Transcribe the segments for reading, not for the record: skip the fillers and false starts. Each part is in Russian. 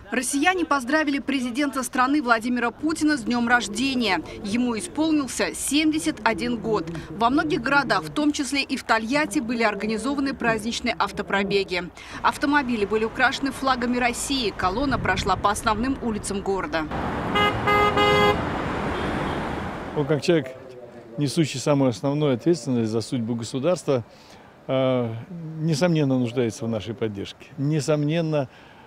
Россияне поздравили президента страны Владимира Путина с днем рождения. Ему исполнился 71 год. Во многих городах, в том числе и в Тольятти, были организованы праздничные автопробеги. Автомобили были украшены флагами России. Колонна прошла по основным улицам города. Он, как человек, несущий самую основную ответственность за судьбу государства, несомненно нуждается в нашей поддержке. Несомненно,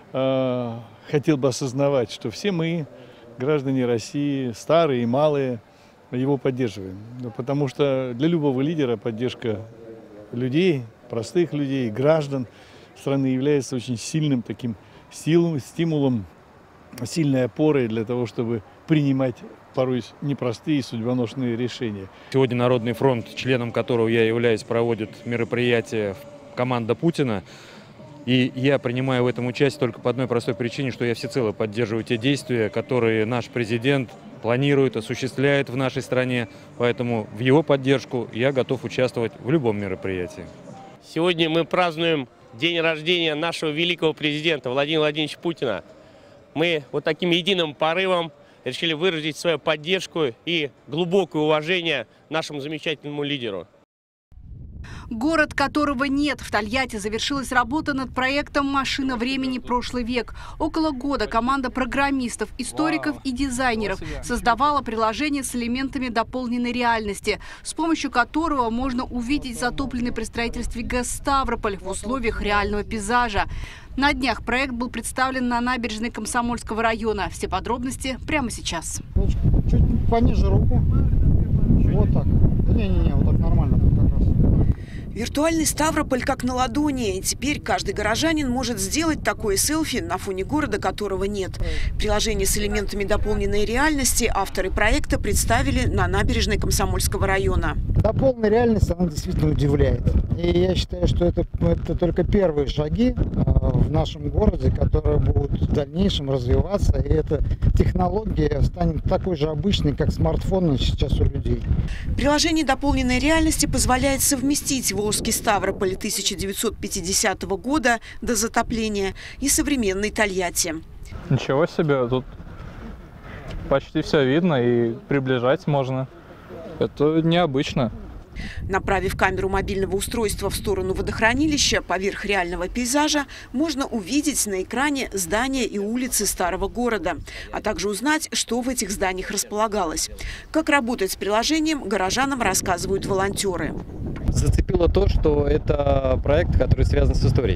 хотел бы осознавать, что все мы, граждане России, старые и малые, его поддерживаем. Потому что для любого лидера поддержка людей, простых людей, граждан страны является очень сильным таким стимулом, сильной опорой для того, чтобы принимать порой непростые судьбоносные решения. Сегодня Народный фронт, членом которого я являюсь, проводит мероприятие «Команда Путина». И я принимаю в этом участие только по одной простой причине, что я всецело поддерживаю те действия, которые наш президент планирует, осуществляет в нашей стране. Поэтому в его поддержку я готов участвовать в любом мероприятии. Сегодня мы празднуем день рождения нашего великого президента Владимира Владимировича Путина. Мы вот таким единым порывом решили выразить свою поддержку и глубокое уважение нашему замечательному лидеру. Город, которого нет. В Тольятти завершилась работа над проектом «Машина времени. Прошлый век». Около года команда программистов, историков и дизайнеров создавала приложение с элементами дополненной реальности, с помощью которого можно увидеть затопленный при строительстве ГЭС Ставрополь в условиях реального пейзажа. На днях проект был представлен на набережной Комсомольского района. Все подробности прямо сейчас. Чуть пониже руку. Вот так. Да не-не-не, вот так нормально. Виртуальный Ставрополь как на ладони. И теперь каждый горожанин может сделать такое селфи на фоне города, которого нет. Приложение с элементами дополненной реальности авторы проекта представили на набережной Комсомольского района. Дополненная реальность, она действительно удивляет. И я считаю, что это только первые шаги в нашем городе, которые будут в дальнейшем развиваться. И эта технология станет такой же обычной, как смартфоны сейчас у людей. Приложение дополненной реальности позволяет совместить Волжский Ставрополь 1950 года до затопления и современный Тольятти. Ничего себе, тут почти все видно и приближать можно. Это необычно. Направив камеру мобильного устройства в сторону водохранилища поверх реального пейзажа, можно увидеть на экране здания и улицы старого города, а также узнать, что в этих зданиях располагалось. Как работать с приложением, горожанам рассказывают волонтеры. Зацепило то, что это проект, который связан с историей.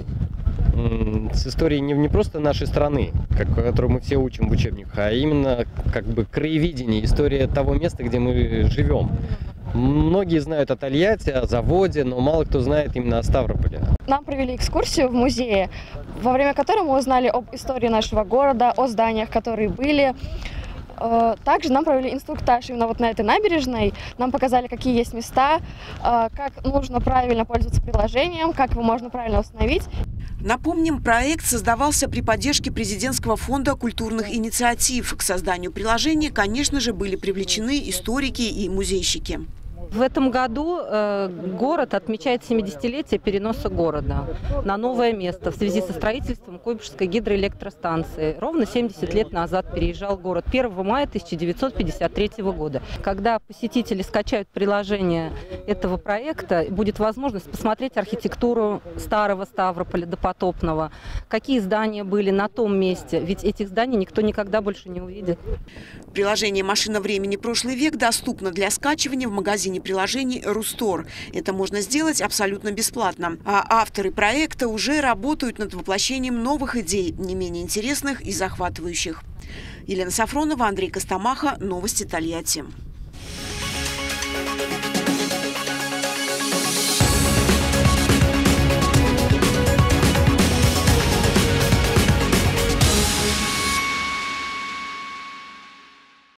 С историей не просто нашей страны, которую мы все учим в учебниках, а именно как бы краеведение, история того места, где мы живем. Многие знают о Тольятти, о заводе, но мало кто знает именно о Ставрополе. Нам провели экскурсию в музее, во время которой мы узнали об истории нашего города, о зданиях, которые были. Также нам провели инструктаж именно вот на этой набережной. Нам показали, какие есть места, как нужно правильно пользоваться приложением, как его можно правильно установить. Напомним, проект создавался при поддержке президентского фонда культурных инициатив. К созданию приложения, конечно же, были привлечены историки и музейщики. В этом году город отмечает 70-летие переноса города на новое место в связи со строительством Куйбышевской гидроэлектростанции. Ровно 70 лет назад переезжал город, 1 мая 1953 года. Когда посетители скачают приложение этого проекта, будет возможность посмотреть архитектуру старого Ставрополя допотопного, какие здания были на том месте, ведь этих зданий никто никогда больше не увидит. Приложение «Машина времени. Прошлый век» доступно для скачивания в магазине приложений «Рустор». Это можно сделать абсолютно бесплатно. А авторы проекта уже работают над воплощением новых идей, не менее интересных и захватывающих. Елена Сафронова, Андрей Костомаха. Новости Тольятти.